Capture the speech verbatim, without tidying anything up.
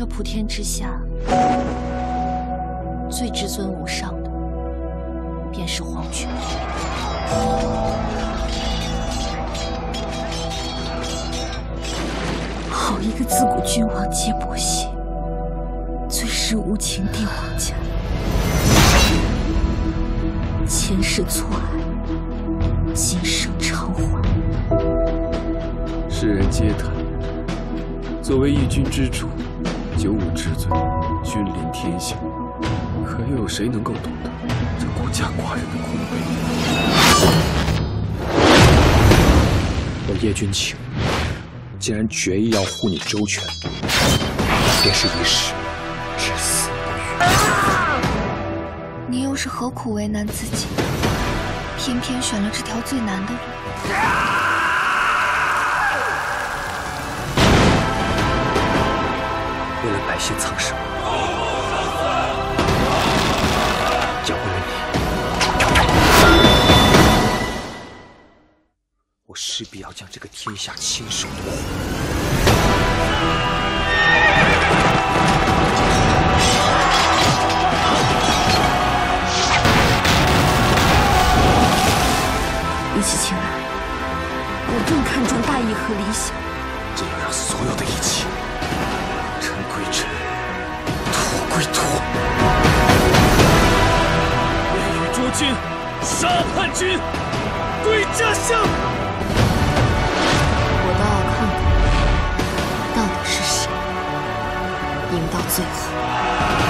普天之下，最至尊无上的，便是皇权。好一个自古君王皆薄幸，最是无情帝王家。前世错爱，今生偿还。 世人皆谈，作为一君之主，九五至尊，君临天下，可又有谁能够懂得这孤家寡人的苦悲？ 我叶君情，既然决意要护你周全，便是一世至死不渝。 你又是何苦为难自己，偏偏选了这条最难的路？ 为了百姓苍生，要为了你，我势必要将这个天下亲手夺回。 比起情爱，我更看重大义和理想。 这要让所有的一切，尘归尘，土归土。 夜雨捉君，杀叛军，归家乡。 我倒要看看，到底是谁赢到最后。